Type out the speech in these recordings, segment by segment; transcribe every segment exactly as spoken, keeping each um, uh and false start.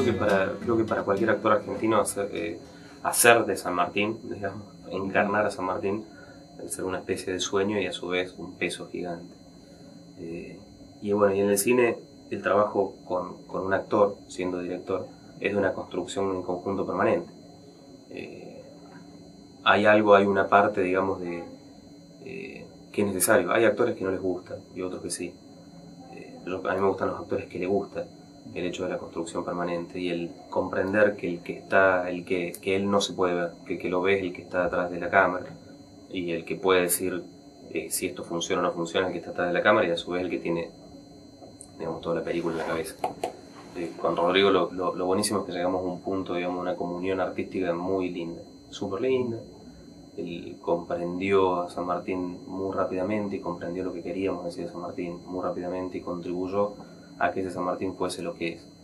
creo que para, creo que para cualquier actor argentino hacer, eh, hacer de San Martín, digamos, encarnar a San Martín, debe ser una especie de sueño y a su vez un peso gigante. Eh, y bueno, y en el cine el trabajo con, con un actor, siendo director, es de una construcción en conjunto permanente. Eh, hay algo, hay una parte, digamos, de eh, que es necesario. Hay actores que no les gusta y otros que sí. Eh, yo, a mí me gustan los actores que les gusta el hecho de la construcción permanente y el comprender que el que está, el que, que él no se puede ver, que el que lo ve es el que está detrás de la cámara y el que puede decir eh, si esto funciona o no funciona, el que está detrás de la cámara, y a su vez el que tiene, digamos, toda la película en la cabeza. Eh, con Rodrigo lo, lo, lo buenísimo es que llegamos a un punto, digamos, una comunión artística muy linda, súper linda. Él comprendió a San Martín muy rápidamente y comprendió lo que queríamos decir de San Martín muy rápidamente y contribuyó a que ese San Martín fuese lo que es.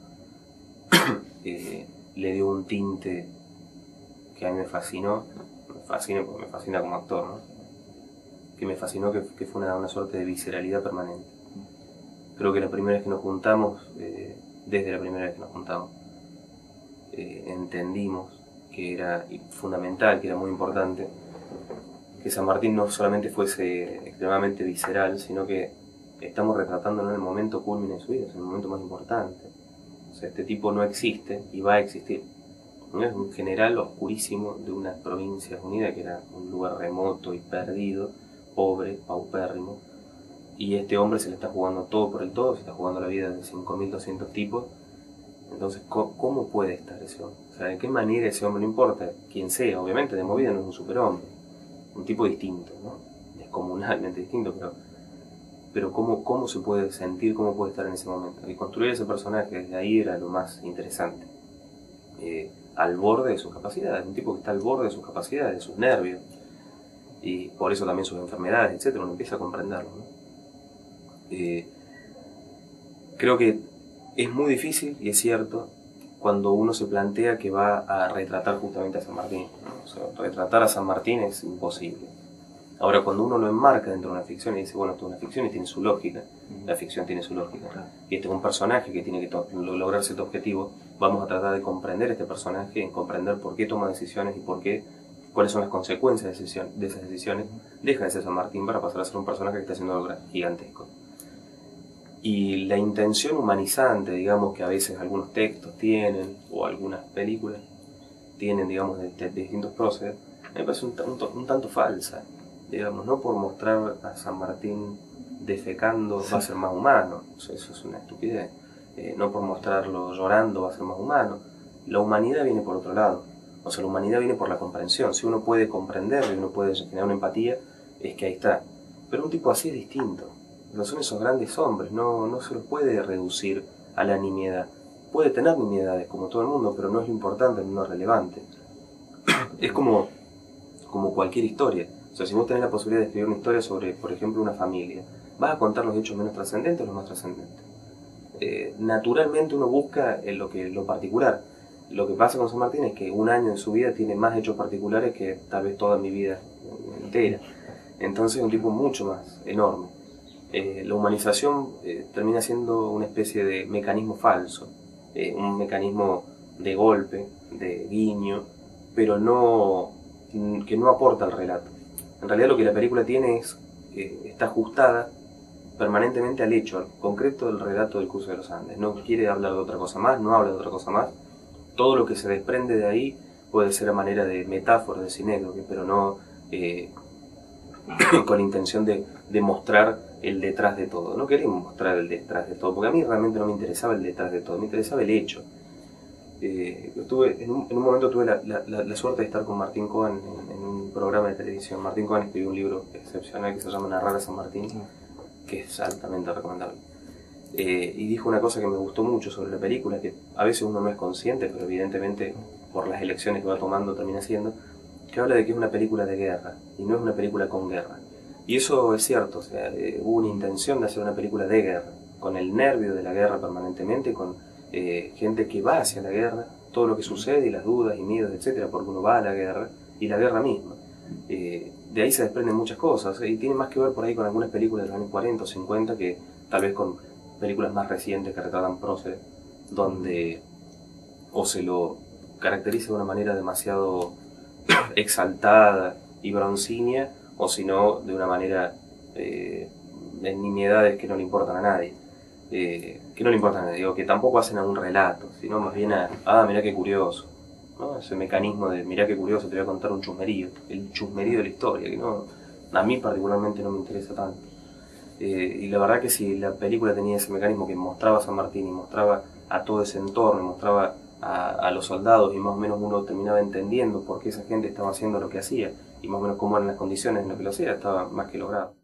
eh, le dio un tinte que a mí me fascinó, me fascina porque me fascina como actor, ¿no? Que me fascinó, que, que fue una, una suerte de visceralidad permanente. Creo que la primera vez que nos juntamos, eh, desde la primera vez que nos juntamos, eh, entendimos que era fundamental, que era muy importante, que San Martín no solamente fuese extremadamente visceral, sino que estamos retratándolo en el momento culmine de su vida, es el momento más importante. O sea, este tipo no existe y va a existir. ¿No? Es un general oscurísimo de unas provincias unidas, que era un lugar remoto y perdido, pobre, paupérrimo, y este hombre se le está jugando todo por el todo, se está jugando la vida de cinco mil doscientos tipos. Entonces, ¿cómo puede estar ese hombre? O sea, ¿de qué manera ese hombre, no importa quién sea, obviamente de movida no es un superhombre, un tipo distinto, ¿no? Descomunalmente distinto, pero, pero ¿cómo, cómo se puede sentir, cómo puede estar en ese momento? Y construir ese personaje desde ahí era lo más interesante. Eh, al borde de sus capacidades, un tipo que está al borde de sus capacidades, de sus nervios, y por eso también sus enfermedades, etcétera, uno empieza a comprenderlo, ¿no? Eh, creo que es muy difícil, y es cierto, cuando uno se plantea que va a retratar justamente a San Martín. O sea, retratar a San Martín es imposible. Ahora, cuando uno lo enmarca dentro de una ficción y dice, bueno, esto es una ficción y tiene su lógica, la ficción tiene su lógica, y este es un personaje que tiene que lograr cierto objetivo, vamos a tratar de comprender este personaje, en comprender por qué toma decisiones y por qué, cuáles son las consecuencias de, decisión, de esas decisiones. Deja de ser San Martín para pasar a ser un personaje que está haciendo algo gigantesco. Y la intención humanizante, digamos, que a veces algunos textos tienen, o algunas películas tienen, digamos, de, de, de distintos próceres, me parece un, un, un tanto falsa. Digamos, no por mostrar a San Martín defecando va a ser más humano, o sea, eso es una estupidez. Eh, no por mostrarlo llorando va a ser más humano. La humanidad viene por otro lado, o sea, la humanidad viene por la comprensión. Si uno puede comprenderlo y uno puede generar una empatía, es que ahí está. Pero un tipo así es distinto. No son esos grandes hombres, no, no se los puede reducir a la nimiedad. Puede tener nimiedades como todo el mundo, pero no es lo importante, no es relevante. Es como, como cualquier historia. O sea, si vos tenés la posibilidad de escribir una historia sobre, por ejemplo, una familia, vas a contar los hechos menos trascendentes o los más trascendentes. Eh, naturalmente uno busca en lo, que, lo particular. Lo que pasa con San Martín es que un año en su vida tiene más hechos particulares que tal vez toda mi vida entera. Entonces es un tipo mucho más enorme. Eh, la humanización eh, termina siendo una especie de mecanismo falso, eh, un mecanismo de golpe, de guiño, pero no, que no aporta al relato. En realidad lo que la película tiene es que está ajustada permanentemente al hecho, al concreto del relato del Cruce de los Andes. No quiere hablar de otra cosa más, no habla de otra cosa más. Todo lo que se desprende de ahí puede ser a manera de metáfora, de sinécdoque, pero no eh, con la intención de, de mostrar el detrás de todo. No queremos mostrar el detrás de todo, porque a mí realmente no me interesaba el detrás de todo, me interesaba el hecho. Eh, tuve, en, un, en un momento tuve la, la, la suerte de estar con Martín Cohen en, en un programa de televisión. Martín Cohen escribió un libro excepcional que se llama Narrar a San Martín, que es altamente recomendable. Eh, y dijo una cosa que me gustó mucho sobre la película, que a veces uno no es consciente, pero evidentemente por las elecciones que va tomando termina siendo, que habla de que es una película de guerra, y no es una película con guerra. Y eso es cierto, o sea, eh, hubo una intención de hacer una película de guerra, con el nervio de la guerra permanentemente, con eh, gente que va hacia la guerra, todo lo que sucede y las dudas y miedos, etcétera, porque uno va a la guerra, y la guerra misma. Eh, de ahí se desprenden muchas cosas, y tiene más que ver por ahí con algunas películas de los años cuarenta o cincuenta, que tal vez con películas más recientes que retratan próceres, donde o se lo caracteriza de una manera demasiado exaltada y broncínea, o si no, de una manera eh, de nimiedades que no le importan a nadie. Eh, que no le importan a nadie, digo, que tampoco hacen a un relato, sino más bien a, ah, mirá qué curioso, ¿no? Ese mecanismo de, mirá qué curioso, te voy a contar un chusmerío, el chusmerío de la historia, que no, a mí particularmente no me interesa tanto. Eh, y la verdad que si la película tenía ese mecanismo que mostraba a San Martín y mostraba a todo ese entorno, mostraba a, a los soldados, y más o menos uno terminaba entendiendo por qué esa gente estaba haciendo lo que hacía y más o menos cómo eran las condiciones en lo que lo hacía, estaba más que logrado.